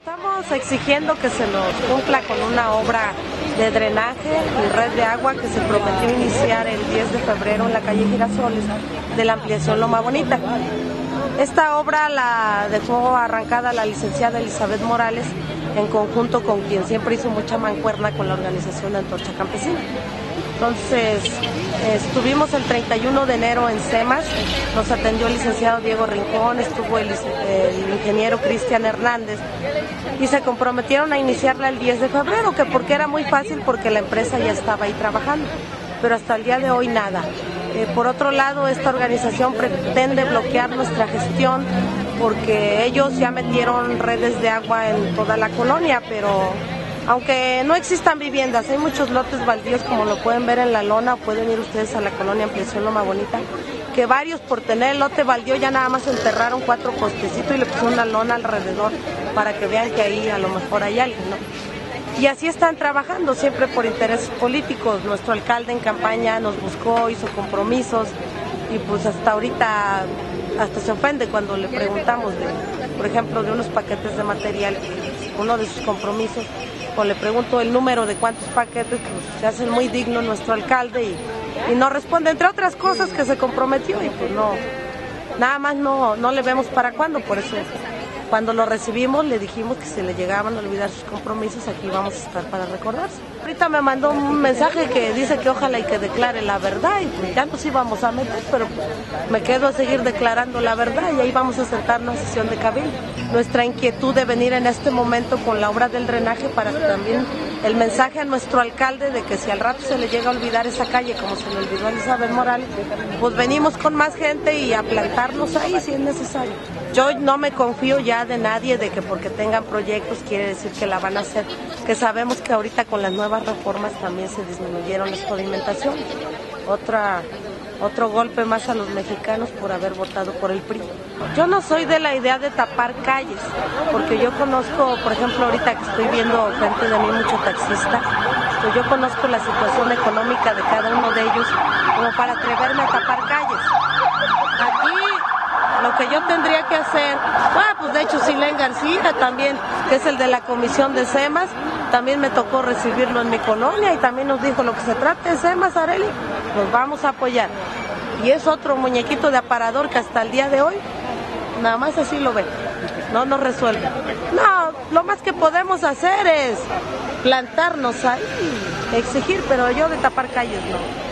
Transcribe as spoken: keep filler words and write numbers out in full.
Estamos exigiendo que se nos cumpla con una obra de drenaje y red de agua que se prometió iniciar el diez de febrero en la calle Girasoles de la ampliación Loma Bonita. Esta obra la dejó arrancada la licenciada Elizabeth Morales en conjunto con quien siempre hizo mucha mancuerna con la organización de Antorcha Campesina. Entonces, estuvimos el treinta y uno de enero en SEMAS, nos atendió el licenciado Diego Rincón, estuvo el, el ingeniero Cristian Hernández y se comprometieron a iniciarla el diez de febrero, que porque era muy fácil porque la empresa ya estaba ahí trabajando, pero hasta el día de hoy nada. Eh, por otro lado, esta organización pretende bloquear nuestra gestión porque ellos ya metieron redes de agua en toda la colonia, pero aunque no existan viviendas, hay muchos lotes baldíos, como lo pueden ver en la lona, pueden ir ustedes a la colonia Ampliación Loma Bonita, que varios por tener el lote baldío ya nada más enterraron cuatro postecitos y le pusieron una lona alrededor para que vean que ahí a lo mejor hay alguien, ¿no? Y así están trabajando, siempre por intereses políticos. Nuestro alcalde en campaña nos buscó, hizo compromisos y pues hasta ahorita hasta se ofende cuando le preguntamos, de, por ejemplo, de unos paquetes de material, uno de sus compromisos, o le pregunto el número de cuántos paquetes, pues se hace muy digno nuestro alcalde y, y no responde, entre otras cosas que se comprometió y pues no, nada más no, no le vemos para cuándo, por eso cuando lo recibimos le dijimos que se le llegaban a olvidar sus compromisos, aquí vamos a estar para recordarse. Ahorita me mandó un mensaje que dice que ojalá y que declare la verdad y pues ya nos íbamos a meter, pero pues me quedo a seguir declarando la verdad y ahí vamos a sentarnos a sesión de cabildo. Nuestra inquietud de venir en este momento con la obra del drenaje para también el mensaje a nuestro alcalde de que si al rato se le llega a olvidar esa calle como se le olvidó a Elizabeth Morales, pues venimos con más gente y a plantarnos ahí si es necesario. Yo no me confío ya de nadie de que porque tengan proyectos quiere decir que la van a hacer, que sabemos que ahorita con las nuevas reformas también se disminuyeron las pavimentaciones. Otra, otro golpe más a los mexicanos por haber votado por el P R I. Yo no soy de la idea de tapar calles, porque yo conozco, por ejemplo, ahorita que estoy viendo frente de mí mucho taxista, pues yo conozco la situación económica de cada uno de ellos como para atreverme a tapar calles. Aquí lo que yo tendría que hacer, bueno, pues de hecho Silén García también, que es el de la comisión de SEMAS, también me tocó recibirlo en mi colonia y también nos dijo lo que se trata de SEMAS, Arely, nos vamos a apoyar. Y es otro muñequito de aparador que hasta el día de hoy, nada más así lo ven, no nos resuelve. No, lo más que podemos hacer es plantarnos ahí, exigir, pero yo de tapar calles no.